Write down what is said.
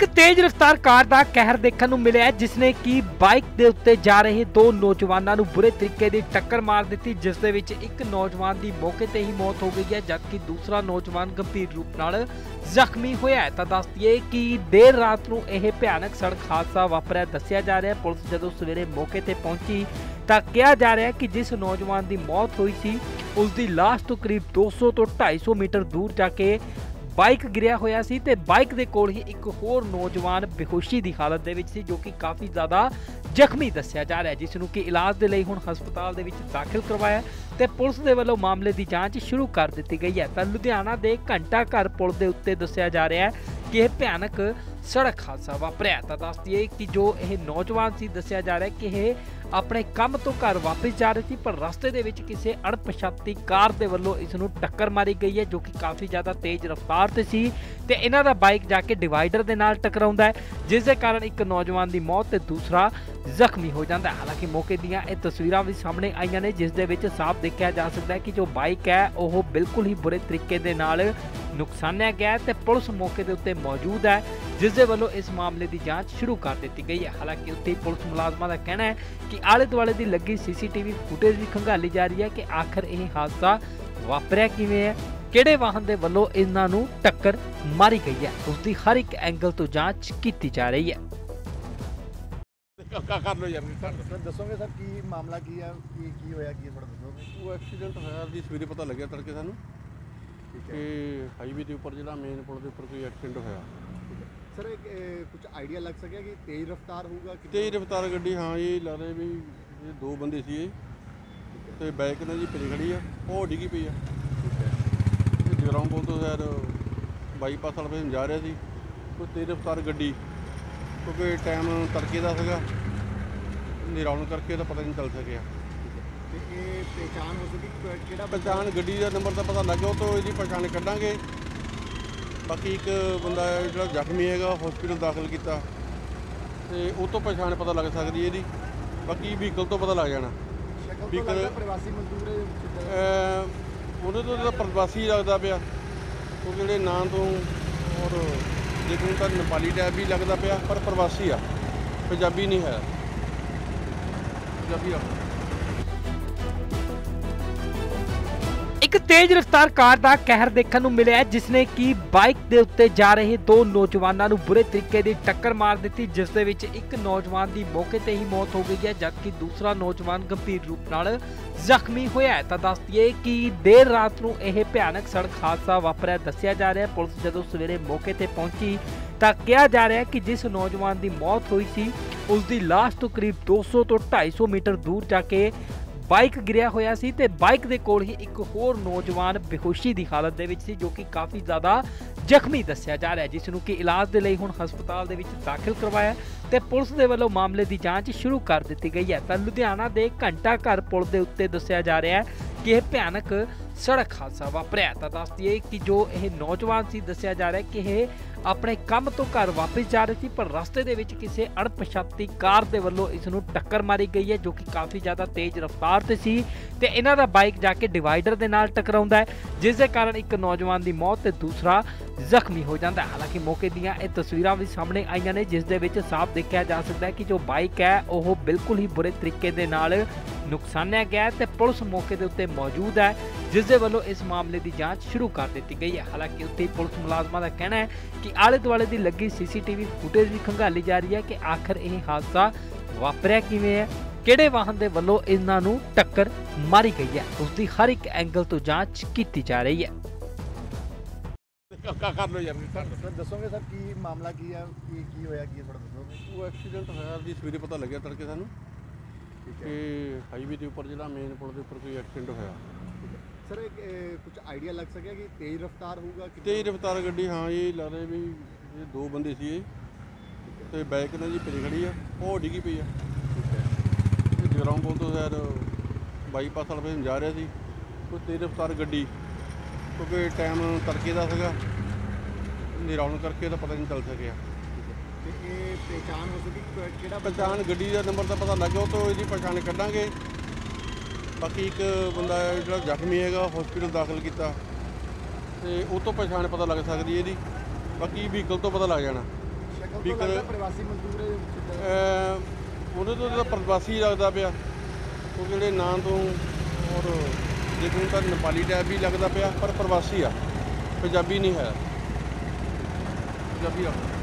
एक तेज रफ्तार कार का कहर देखने को मिला है जिसने की बाइक के उत्ते जा रहे दो नौजवानों को बुरे तरीके की टक्कर मार दी, जिस दे विच एक नौजवान की मौके ते ही मौत हो गई है जबकि दूसरा नौजवान गंभीर रूप नाल जख्मी होया है। तो दस दिए कि देर रात को यह भयानक सड़क हादसा वापरिया दसिया जा रहा है। पुलिस जदों सवेरे मौके ते पहुंची तो कहा जा रहा है कि जिस नौजवान की मौत हुई सी उसकी लाश तो करीब 200 तो 250 मीटर दूर जाके बाइक गिरिया होया सी ते बाइक दे कोल ही एक होर नौजवान बेहोशी की हालत दे विच सी जो कि काफ़ी ज़्यादा जख्मी दस्सिया जा रहा है, जिसनूं कि इलाज दे लई हुण हस्पताल दे विच दाखिल करवाया ते पुलिस दे वल्लों मामले की जांच शुरू कर दी गई है। तो लुधियाना दे घंटा घर पुल दे उत्ते दस्सिया जा रहा है कि यह भयानक सड़क हादसा वापरिया। तो दस दिए कि जो यह नौजवान सी दस्सिया जा रहा है कि यह अपने काम तो घर वापस जा रहे थे पर रस्ते दे विच किसी अणपछाती कार दे वल्लों इसनूं टक्कर मारी गई है जो कि काफ़ी ज़्यादा तेज रफ्तार ते सी ते इन्हां दा बाइक जाके डिवाइडर दे नाल टकराउंदा है, जिस दे कारण एक नौजवान की मौत ते दूसरा जख्मी हो जाता है। हालांकि मौके दीयां ये तस्वीरां भी सामने आईयां ने जिस दे विच साफ देखा जा सकता है कि जो बाइक है वह बिल्कुल ही बुरे तरीके दे नाल नुकसानिया गया है ते पुलिस मौके के उत्ते मौजूद है जिस दे वल्लों इस मामले की जांच शुरू कर दी गई है। हालांकि उत्ते पुलिस मुलाजमां का कहना है कि आले दुआले की लगी CCTV फुटेज भी खंगाली जा रही है कि आखिर यह हादसा वापरिया किवें है, किहड़े वाहन के वल्लों इन्हां नूं टक्कर मारी गई है, उसकी हर एक एंगल तो जांच की जा रही है। कर लो यार सर दसोगे सर की मामला की है की होया की थोड़ा दसोगे। वो एक्सीडेंट होया जी सवेरे पता लग्या तड़के सानू कि हाईवे के उपर जो मेन पुल के उपर कोई एक्सीडेंट होया। सर कुछ आइडिया लग सके कि तेज रफ्तार होगा तेज रफ्तार गड्डी, हाँ ये ला रहे भी ये दो बंदे सी ते बाइक ने जी पिछे खड़ी है वो डिगी पई है। जगराऊं पुल तो शायद बाईपास वाले पासे जा रहा सी कोई तेज रफ्तार गड्डी क्योंकि टाइम तड़के का सीगा अंधेरा होने करके तो पता नहीं चल सकिया। पहचान हो सकी पहचान गड्डी का नंबर का पता लग गया तो इसकी पहचान कढ़ांगे। बाकी एक बंदा जो जख्मी है हॉस्पिटल दाखिल किया तो उस तो पहचान पता लग सकती है। बाकी व्हीकल तो पता लग जाना व्हीकल प्रवासी मजदूर उन्हें तो प्रवासी लगता पाया क्योंकि जो नाम तो और देखने तो नेपाली टाइप भी लगता पाया पर प्रवासी आ, पंजाबी नहीं है, पंजाबी आ। एक तेज रफ्तार कार का कहर देखने को मिला है जिसने की बाइक के उत्ते जा रहे दो नौजवानों को बुरे तरीके की टक्कर मार दी, जिस दे विच एक नौजवान की मौके ते ही मौत हो गई है जबकि दूसरा नौजवान गंभीर रूप नाल जख्मी होया है। तो दस दिए कि देर रात को यह भयानक सड़क हादसा वापरिया दस्सिया जा रहा है। पुलिस जदों सवेरे मौके ते पहुंची तो कहा जा रहा है कि जिस नौजवान की मौत हुई सी उसकी लाश तो करीब 200 तो 250 मीटर दूर जाके बाइक गिरिया होया सी ते बाइक दे कोल ही एक होर नौजवान बेहोशी की हालत दे विच सी जो कि काफ़ी ज़्यादा जख्मी दस्सिया जा रहा है, जिसनूं कि इलाज दे लई हुण हस्पताल दे विच दाखिल करवाया ते पुलिस दे वल्लों मामले की जांच शुरू कर दी गई है। तो लुधियाना दे घंटा घर पुल दे उत्ते दस्सिया जा रहा है कि यह भयानक सड़क हादसा वापरिया। तो दस दिए कि जो यह नौजवान सी दस्सिया जा रहा है कि यह अपने काम तो घर वापस जा रही थी पर रस्ते दे विच किसी अणपछाती कार दे वल्लों इसनूं टक्कर मारी गई है जो कि काफ़ी ज़्यादा तेज रफ्तार ते सी ते इन्हां दा बाइक जाके डिवाइडर दे नाल टकराउंदा है, जिस दे कारण एक नौजवान की मौत ते दूसरा जख्मी हो जाता है। हालांकि मौके दीयां ये तस्वीरां भी सामने आईयां ने जिस दे विच साफ देखा जा सकता है कि जो बाइक है वह बिल्कुल ही बुरे तरीके दे नाल नुकसानिया गया है ते पुलिस मौके के उत्ते मौजूद है जिस दे वल्लों इस मामले की जांच शुरू कर दी गई है। हालांकि उत्ते पुलिस मुलाजमां का कहना है कि आले दुआले की लगी CCTV फुटेज भी खंगाली जा रही है कि आखिर यह हादसा वापरिया किवें है, किहड़े वाहन के वल्लों इन्हां नूं टक्कर मारी गई है, उसकी हर एक एंगल तो जांच की जा रही है। कर लो यार सर दसोगे सर की मामला की है की होया की थोड़ा दसोगे। वो एक्सीडेंट होया जी सवेरे पता लग्या तड़के सानू कि हाईवे के उपर जो मेन पुल के उपर कोई एक्सीडेंट होया। सर कुछ आइडिया लग सके कि तेज रफ्तार होगा तेज रफ्तार गड्डी, हाँ ये ला रहे भी ये दो बंदे सी ते बाइक ने जी पिछे खड़ी है वो डिगी पई है। जगराऊं पुल तो शायद बाईपास वाले पासे जा रहा सी कोई तेज रफ्तार गड्डी क्योंकि टाइम तड़के का सीगा अंधेरा होने करके तो पता नहीं चल सकिया। पहचान हो सकी पहचान गड्डी का नंबर का पता लग गया तो इसकी पहचान कढ़ांगे। बाकी एक बंदा जो जख्मी है हॉस्पिटल दाखिल किया तो उस तो पहचान पता लग सकती है। बाकी व्हीकल तो पता लग जाना ਸ਼ਕਲ ਤੋਂ ਲੱਗਦਾ ਪ੍ਰਵਾਸੀ ਮਜ਼ਦੂਰ ਹੈ। ਉਹਦੇ ਤੋਂ ਤਾਂ ਪ੍ਰਵਾਸੀ ਲੱਗਦਾ ਪਿਆ, ਉਹ ਜਿਹੜੇ ਨਾਂ ਤੋਂ, ਔਰ ਦੇਖਣ ਤਾਂ ਨੇਪਾਲੀ ਟਾਈਪ ਵੀ ਲੱਗਦਾ ਪਿਆ, ਪਰ ਪ੍ਰਵਾਸੀ ਆ, ਪੰਜਾਬੀ ਨਹੀਂ ਹੈ, ਪੰਜਾਬੀ ਆ।